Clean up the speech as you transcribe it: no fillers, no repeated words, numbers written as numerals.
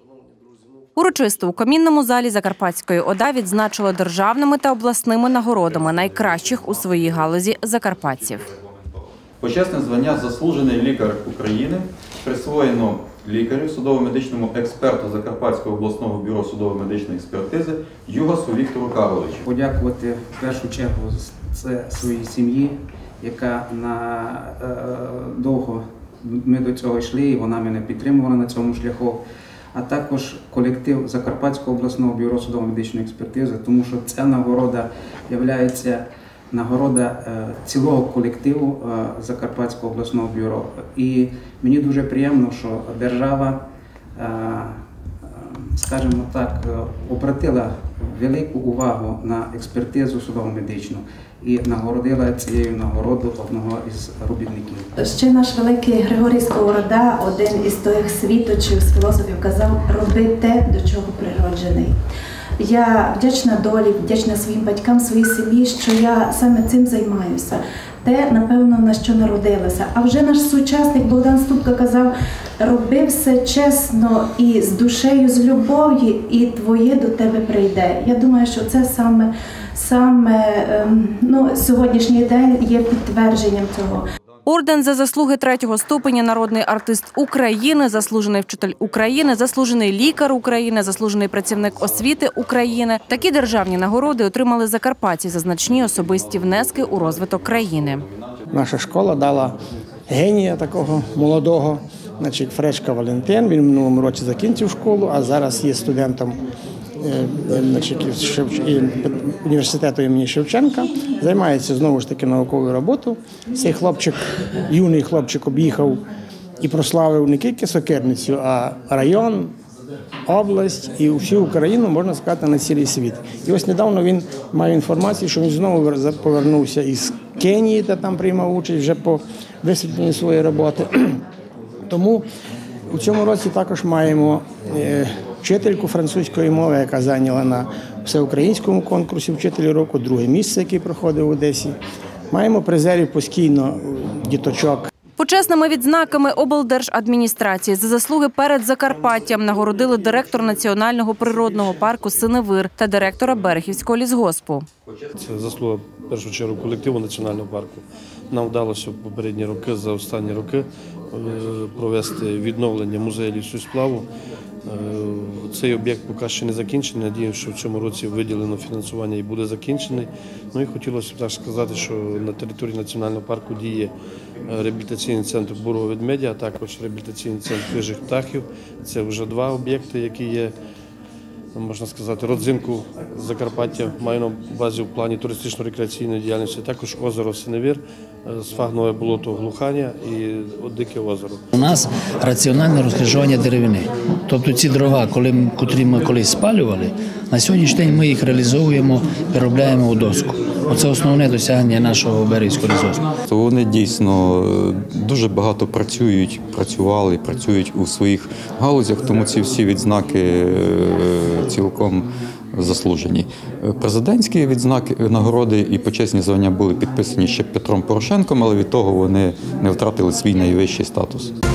Урочисто у камінному залі Закарпатської ОДА відзначили державними та обласними нагородами найкращих у своїй галузі закарпатців. Почесне звання «Заслужений лікар України» присвоєно лікарю, судово-медичному експерту Закарпатського обласного бюро судово-медичної експертизи Югасу Віктору Карловичу. Подякувати в першу чергу своїй сім'ї, яка довго ми до цього йшли, і вона мене підтримувала на цьому шляху. А також колектив Закарпатського обласного бюро судово-медичної експертизи, тому що ця нагорода є нагорода цілого колективу Закарпатського обласного бюро. І мені дуже приємно, що держава, скажімо так, обратила велику увагу на експертизу судово-медичну і нагородила цією нагородою одного із робітників. Ще наш великий Григорій Сковорода, один із тих світочів, з філософів, казав: роби те, до чого природжений. Я вдячна долі, вдячна своїм батькам, своїй сім'ї, що я саме цим займаюся. Те, напевно, на що народилася. А вже наш сучасник Богдан Ступка казав: роби все чесно і з душею, з любов'ю, і твоє до тебе прийде. Я думаю, що це сьогоднішній день є підтвердженням цього. Орден за заслуги 3-го ступеня «Народний артист України», «Заслужений вчитель України», «Заслужений лікар України», «Заслужений працівник освіти України». Такі державні нагороди отримали закарпатці за значні особисті внески у розвиток країни. Наша школа дала генія такого молодого, Фречка Валентин. Він в минулому році закінчив школу, а зараз є студентом університету імені Шевченка, займається знову ж таки науковою роботою. Цей хлопчик, юний хлопчик, об'їхав і прославив не тільки Сокирницю, а район, область і всю Україну, можна сказати, на цілий світ. І ось недавно він мав інформацію, що він знову повернувся із Кенії, та там приймав участь вже по висвітленню своєї роботи. Тому у цьому році також маємо вчительку французької мови, яка зайняла на всеукраїнському конкурсі «Вчителі року» друге місце, який проходив в Одесі. Маємо призерів постійно діточок. Почесними відзнаками облдержадміністрації за заслуги перед Закарпаттям нагородили директор Національного природного парку «Синевир» та директора Берегівського лісгоспу. Це заслуга, в першу чергу, колективу Національного парку. Нам вдалося в попередні роки, за останні роки, провести відновлення музею лісосплаву. Цей об'єкт поки ще не закінчений. Надіюся, що в цьому році виділено фінансування і буде закінчений. Ну і хотілося б так сказати, що на території Національного парку діє реабілітаційний центр бурого ведмедя, а також реабілітаційний центр хижих птахів. Це вже два об'єкти, які є, можна сказати, родзинку Закарпаття має на базі в плані туристично-рекреаційної діяльності. Також озеро Синевир, сфагнове болото Глуханя і Дике озеро. У нас раціональне розкрижування деревини. Тобто ці дрова, котрі ми колись спалювали, на сьогоднішній день ми їх реалізовуємо, переробляємо у доску. Оце основне досягнення нашого Берегівського лісгоспу. Вони дійсно дуже багато працюють у своїх галузях, тому ці всі відзнаки цілком заслужені. Президентські відзнаки, нагороди і почесні звання були підписані ще Петром Порошенком, але від того вони не втратили свій найвищий статус.